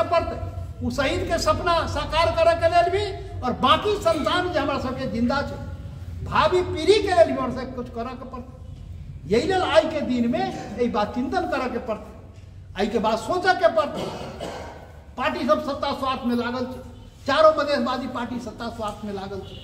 पड़ते, वो शहीद के सपना साकार करे के लिए भी और बाकी संतान जो हमारा सबके जिंदा है भावी पीढ़ी के लिए भी हमारे कुछ करे के पड़ते। यही लेल आई के दिन में यही बात चिंतन करे के पड़ते, आई के बाद सोचे के पड़ते। पार्टी सब सत्ता स्वार्थ में लागल है, चारों मधेशवादी पार्टी सत्ता स्वार्थ में लागल है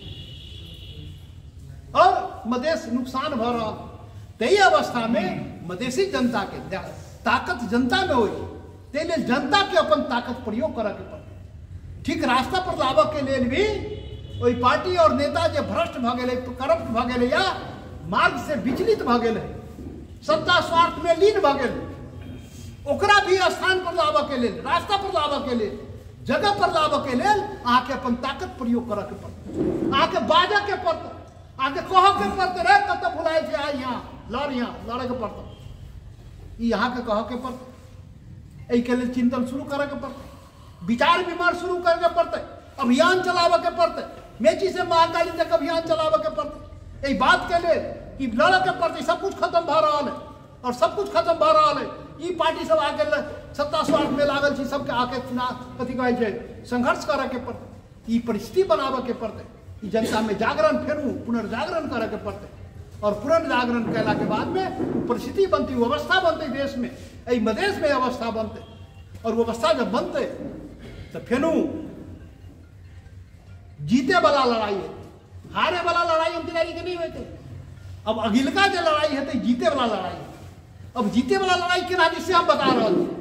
और मधेश नुकसान भ रहा। तही अवस्था में मधेसी जनता के ताकत जनता में हो, जनता के अपन ताकत प्रयोग करे के पड़े। ठीक रास्ता पर लाबे के लिए भी वही पार्टी और नेता जो भ्रष्ट भ गए, करप्ट भ गए या मार्ग से विचलित भ गए, सत्ता स्वार्थ में लीन भ गए, ओकरा भी स्थान पर लाबे के लिए, रास्ता पर लाबे के लिए, जगह पर लाबे के लिए आके अपन ताकत प्रयोग करे के पड़े, आके बाजा के पड़ते, आके कह के पड़ते रे कत भुलाए थे आ यहाँ लड़, यहाँ लड़े के पड़ते, यहाँ के कह के पड़ते। यही के लिए चिंतन शुरू करे के पड़ते, विचार विमर्श शुरू करे के पड़ते, अभियान चलावे के पड़ते, मेची से महाकाली तक अभियान चलावे के पड़ते। यही बात के लिए कि लड़े के पड़ते, सब कुछ खत्म भ रहा है और सब कुछ खत्म भ रहा है। ई पार्टी सब आके सत्ता स्वार्थ में लागल छी, सबके आके चुनाव कथी कहे छै संघर्ष करे के पड़ते, ई परिस्थिति बनावे के पड़ते, ई जनता में जागरण फेरू पुनर्जागरण करे के पड़ते और पुनर्जागरण कैला के बाद में परिस्थिति बनती, व्यवस्था बनते देश में, यही मधेश में अवस्था बनते और व्यवस्था जब बनते तो फेनू जीते वाला लड़ाई है, हारे वाला लड़ाई हम दिलाई के नहीं होते। अब अगिलका जो लड़ाई है तो जीते वाला लड़ाई है। अब जीते वाला लड़ाई के नाते से हम बता रहे हैं,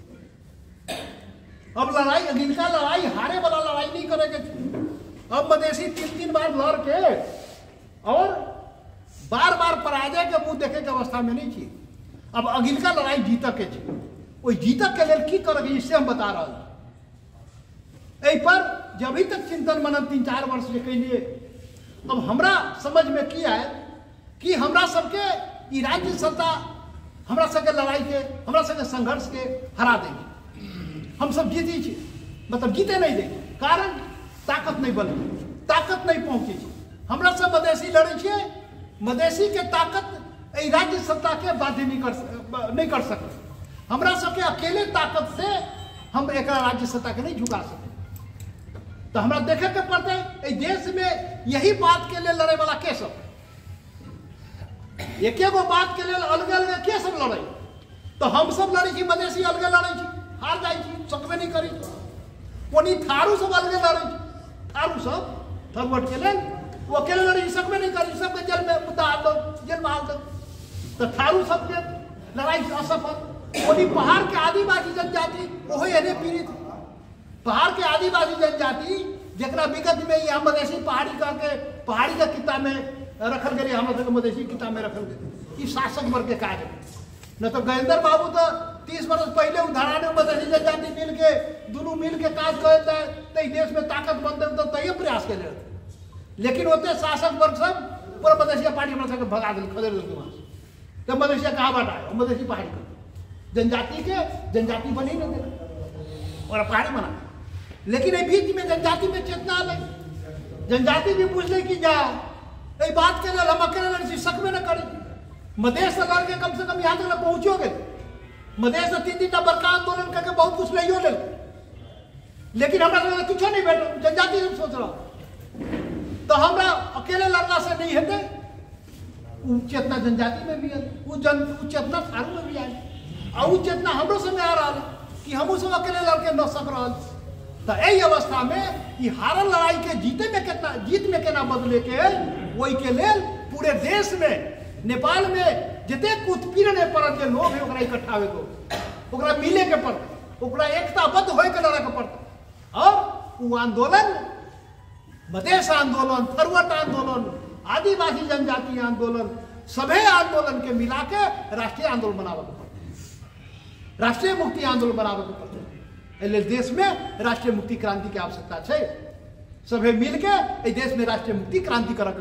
अब लड़ाई अगिलका लड़ाई हारे वाला लड़ाई नहीं करेंगे। अब मधेसी 3-3 बार लड़ के और बार बार पराजय के मुंह देखे के अवस्था में नहीं थी। अब अगिलका लड़ाई जीतक के वही जीतक के लिए की करेंगे इससे हम बता रहे हैं। यही पर जब अभी तक चिंतन मनन 3-4 वर्ष के लिए अब हमरा समझ में किया है कि हमरा सबके ई राज्य सत्ता हमरा सबके लड़ाई के, हमरा सबके संघर्ष के हरा देंगे। हम सब जीती छी, मतलब जीते नहीं देंगे, कारण ताकत नहीं बने, ताकत नहीं पहुंची। हमरा सब मधेसी लड़े छे, मधेसी के ताकत ई राज्य सत्ता के बाध्य नहीं कर सकते। हमरा सबके अकेले ताकत से हम एक राज्य सत्ता के नहीं झुका सकते। तो हमरा देखे के पड़ते देश में यही बात के लिए लड़े वाला के सब, एक एगो बात के लिए अलग अलग के सब लड़े। तो हम सब लड़े छी, मधेसी अलगे लड़े छी, हार जाए छी, सकबे नहीं करी। ओनी थारू सब अलगे लड़े छी, थारू सब फरवर्ड के लिए वो अकेले लड़े, सकबे नहीं करी, सबके जेल में मुद्दा हाल दो, जेल में हाल दो। तो थारू सबके लड़ाई असफल। ओनी पहाड़ के आदिवासी जनजाति वही एने पीड़ित, पहाड़ के आदिवासी जनजाति जरा विगत में यहाँ मधेसी पहाड़ी करके पहाड़ी का किता में रखल गए, हम मधेसी किता में रखल गए, शासक वर्ग के कार्य। न तो गजेंद्र बाबू तो 30 वर्ष पहले उधाराने मधेसी जनजाति मिल के दोनों मिल के काज कर देश में ताकत बनते तो तय प्रयास के लिए, लेकिन होते शासक वर्ग सब पूरा मधेसिया पार्टी बना सके भगा दिल खदेड़ दिल वहां से। तो मधेसिया कहाँ बांटा है, मधेसी पहाड़ी जनजाति के जनजाति बनी नहीं दे और पहाड़ी बना। लेकिन बीच में जनजाति में चेतना आ गई, जनजाति भी पूछ ले कि जा ये बात के लिए हम अकेले लड़ सकबे न करी। मधेश से लड़ के कम से कम यहाँ तक पहुंचो गए, मधेश से 3-3 बड़का आंदोलन करके बहुत कुछ लियो ले, लेकिन हमारा कुछ नहीं बैठो, जनजाति हम सोच रहा। तो हमरा अकेले लड़ना से नहीं है, वो चेतना जनजाति में भी है, वो चेतना थारू में भी आई और वो चेतना हमरो से में आ रहा है कि हम सब अकेले लड़के न सक रहा। तो यही अवस्था में ये हारल लड़ाई के जीते में कितना जीत में केना बदले के वही के लेल पूरे देश में नेपाल में जते उत्पीड़न पड़ल के लोग है ओकरा इकट्ठा होके, ओकरा मिले के पड़ते, ओकरा एकताबद्ध होए के लड़े के पड़ते। और वो आंदोलन मधेश आंदोलन, फरवट आंदोलन, आदिवासी जनजाति आंदोलन, सभे आंदोलन के मिला के राष्ट्रीय आंदोलन बनावे के पड़ते, राष्ट्रीय मुक्ति आंदोलन बनावे के पड़ते। देश में राष्ट्रीय मुक्ति क्रांति की आवश्यकता है, सभे मिल के देश में राष्ट्रीय मुक्ति क्रांति करे के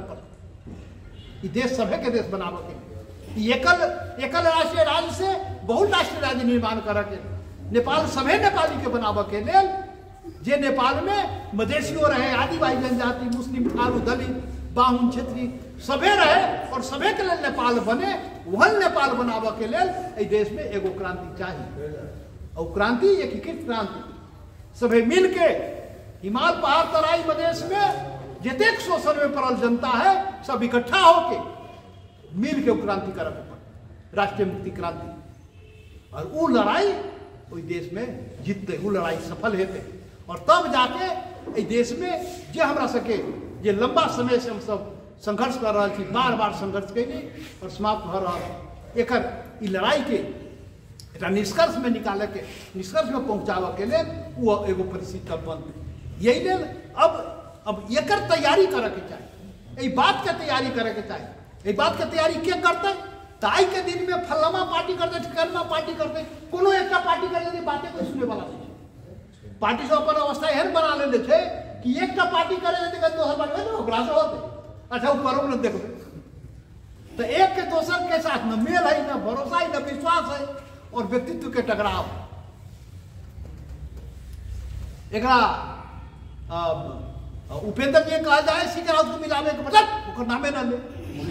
पड़ते। देश सभे के देश बनावे के, एकल राष्ट्रीय राज्य से बहुत राष्ट्रीय राज्य निर्माण करे के, नेपाल सभे नेपाली के बनावे के लेल जे नेपाल में मधेसियों रहे, आदिवासी जनजाति, मुस्लिम, थारू, दलित, बाहुन, क्षेत्री सभे रहे और सभे के लिए नेपाल बने, वह नेपाल बनावे के लेल देश में एगो क्रांति चाहिए। और क्रांति एकीकृत क्रांति, सभे मिल के हिमाल पहाड़ तराई मधेश में जतेक शोषण में पड़ल जनता है सब इकट्ठा होके मिल के क्रांति करे के पड़े, राष्ट्रीय मुक्ति क्रांति। और वो लड़ाई उस देश में जीतते, वो लड़ाई सफल हेते और तब जाके इस देश में जे हमरा सके जे लंबा समय से हम सब संघर्ष कर रहा थी, बार बार संघर्ष कैली और समाप्त हो रहा एकर ई लड़ाई के एक निष्कर्ष में निकाले के, निष्कर्ष में पहुंचावे के लिए वो एगो परिस्थिति तब बनते। यही लेल अब एकर तैयारी करे के चाहिए, यही बात के तैयारी करे के चाहिए। यही बात के तैयारी के करते तो आई के दिन में फलाना पार्टी करते, ठिकाना पार्टी करते, कोनो एक पार्टी करे यदि बातें कोई सुने वाला नहीं। पार्टी से अपन अवस्था एहन बना लेने थे कि एक पार्टी करे यदि दोसर पार्टी में ओकरा से होते अच्छा ऊपर न देखो तो एक के दोसर के साथ न मेल है, न भरोसा है, न विश्वास है और व्यक्तित्व के टकराव। एकरा उपेंद्र जी कहा जाए सीकर राउत को मिलावे के मतलब ओकर नामे न ले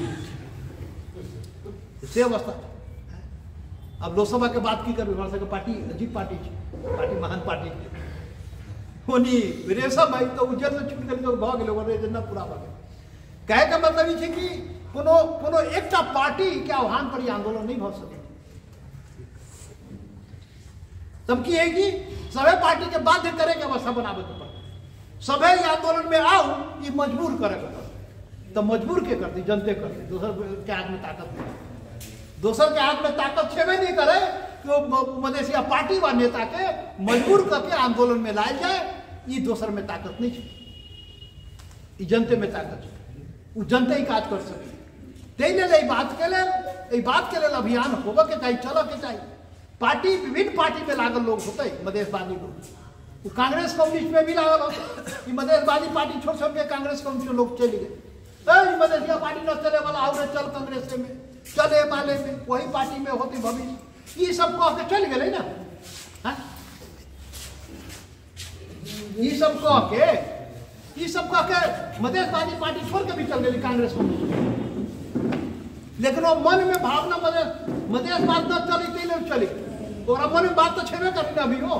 से अवस्था। अब लोकसभा के बात की करबे, हमरा सबके पार्टी अजीब पार्टी छै, पार्टी महान पार्टी छै, होनी रेशम है तो उज्जैन से छूट गई तो भ गेलै ओकर एजेंडा पूरा भ गेलै। कहे का मतलब ई छै कि कोनो एकटा पार्टी के आह्वान पर ई आंदोलन नहीं भ सकै। तब की है कि सभी पार्टी के बाध्य करे के अवस्था बनावे के पड़े, सभी आंदोलन में आओ ये मजबूर करे के पड़े। तो मजबूर के करती जनते करती, दोसर के हाथ में ताकत नहीं, दोसर के हाथ में ताकत छेबे नहीं करे तो मधेसिया पार्टी व नेता के मजबूर करके आंदोलन में लाए जाए, ये दोसर में ताकत नहीं है, ये जनते में ताकत है, वो जनते ही काज कर सके। तेई बात के लेल अभियान होबे के चाहिए, चलो के चाहिए। पार्टी विभिन्न पार्टी में लागल लोग होते मधेशवादी लोग, कांग्रेस कम्युनिस्ट में भी लागल होते, मधेशवादी पार्टी छोड़ छोड़ के कांग्रेस कम्युनिस्ट लोग चले गए, मधेसिया पार्टी न चले वाला और चल कांग्रेस में, चले माले में, वही पार्टी में होती भविष्य, ये सब कह के चल गए ना। ये सब कह के मधेशवादी पार्टी छोड़ के भी चल गई कांग्रेस कम्युनिस्ट। लेकिन वो मन में भावना मधेश बात न चली चली और मन में बात तो छेबे करी अभी हो।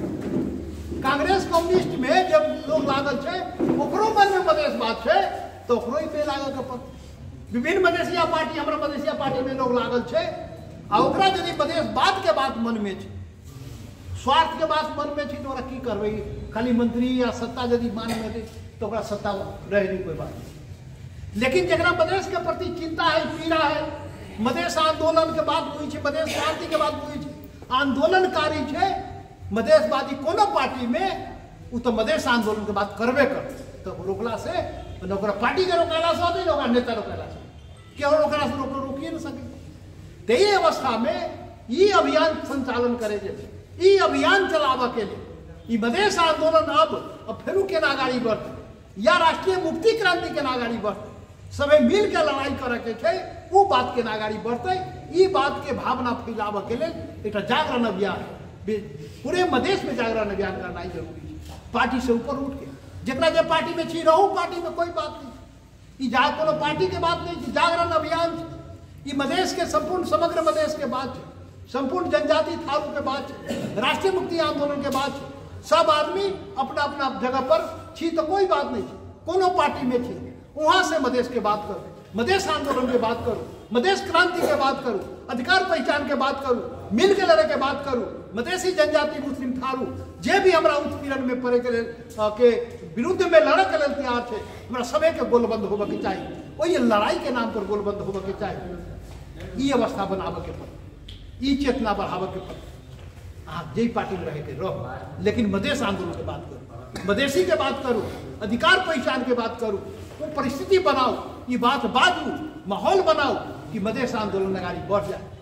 कांग्रेस कम्युनिस्ट में जब लोग लागल है ओकरो मन में मधेश बात है तो ओकरो ही पे लागल के पड़। विभिन्न मधेसिया पार्टी हमारा मधेसिया पार्टी में लोग लागल है आ ओकरा यदि मधेश बात के बात मन में है, स्वार्थ के बात मन में है तो ओकरा की करबे, खाली मंत्री या सत्ता यदि मान में दे तो ओकरा सत्ता रहे नहीं कोई बात नहीं। लेकिन जरा मधेश के प्रति चिंता है, पीड़ा है, मधेश आंदोलन के बाद हुई है, मधेश क्रांति के बाद हुई है, आंदोलनकारी है मधेशवादी कोनो पार्टी में वो तो मधेश आंदोलन के बाद करबे कर तो रोकला से पार्टी के रोकला से होते ओकरा नेता रोकला से केवल रोकला से रोकिए न सके। तो ये अवस्था में ये अभियान संचालन करे, ये अभियान चलावे के लिए ये मधेश आंदोलन अब फिर के नागाड़ी बढ़ते या राष्ट्रीय मुक्ति क्रांति के नागाड़ी बढ़ते, सभी मिल के लड़ाई करे के छे, वो बात के नागाड़ी बढ़ते, ये बात के भावना फैलावे के लिए एक जागरण अभियान, पूरे मधेश में जागरण अभियान करना ही जरूरी है। पार्टी से ऊपर उठ के जरा जो पार्टी में छी रहू, पार्टी में कोई बात नहीं, ये कोनो पार्टी के बात नहीं, जागरण अभियान ये मधेश के संपूर्ण समग्र मधेश के बात है, संपूर्ण जनजाति थारू के बात है, राष्ट्रीय मुक्ति आंदोलन के बात है। सब आदमी अपना अपना जगह पर छी तो कोई बात नहीं, कोनो पार्टी में छी वहां से मधेश के बात करो, मधेश आंदोलन के बात करो, मधेश क्रांति के बात करो, अधिकार पहचान के बात करो, मिल के लड़े के बात करो, मधेसी जनजाति मुस्लिम थारू जे भी हमारा उत्पीड़न में पड़े के विरुद्ध में लड़े के लिए तैयार है, हमारा सभी के गोलबंद होबे के चाहिए, वही लड़ाई के नाम पर गोलबंद होबे के चाहिए। ये अवस्था बनावे के पड़े, ये चेतना बढ़ावे के पड़े। आप जे पार्टी में रहे के रहो, लेकिन मधेश आंदोलन के बात करो, मधेसी के बात करो, अधिकार पहचान के बात करो, वो परिस्थिति बनाओ, ये बात बाजू, माहौल बनाओ कि मधेश आंदोलन नगारी बढ़ जाए।